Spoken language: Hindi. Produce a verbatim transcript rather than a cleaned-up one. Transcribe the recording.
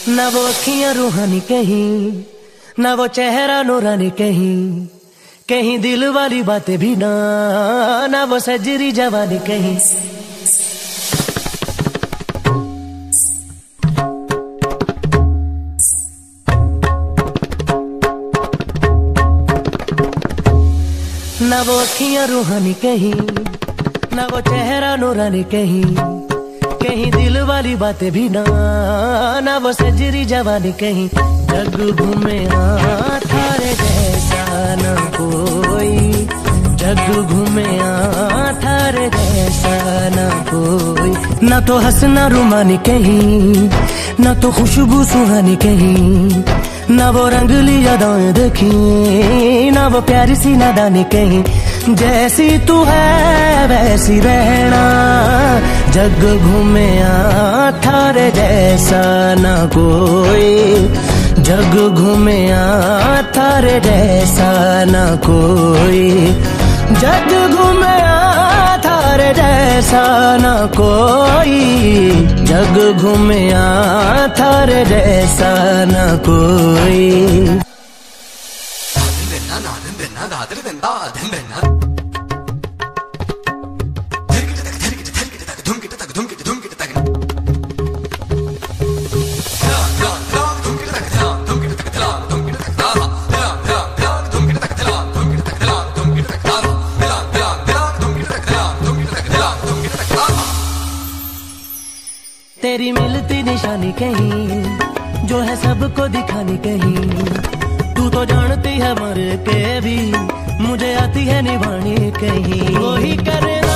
ना वो अखियां रूहानी कहीं, ना वो चेहरा नूरानी कहीं, कहीं दिल वाली बातें भी ना, ना वो सजरी जवानी कहीं। ना वो अखियां रूहानी कहीं, ना वो चेहरा नूरानी कहीं, कहीं दिल वाली बातें भी ना, ना वो सजरी जवानी कहीं। जग घूमेया थारे जैसा ना कोई, जग घूमेया थारे जैसा ना कोई। ना तो हंसना रुमानी कहीं, ना तो खुशबू सुहानी कहीं, ना वो रंगली यादें देखी, ना वो प्यारी सी नादानी कहीं। जैसी तू है वैसी रहना, जग घूमेया थारे जैसा ना कोई, जग घूमेया थारे जैसा ना कोई, जग घूमेया थारे जैसा ना कोई, जग घूमेया थारे जैसा ना कोई। तेरी मिलती निशानी कहीं, जो है सबको दिखानी कहीं। तू तो जानती है मर के भी, मुझे आती है निभानी कहीं। वही करे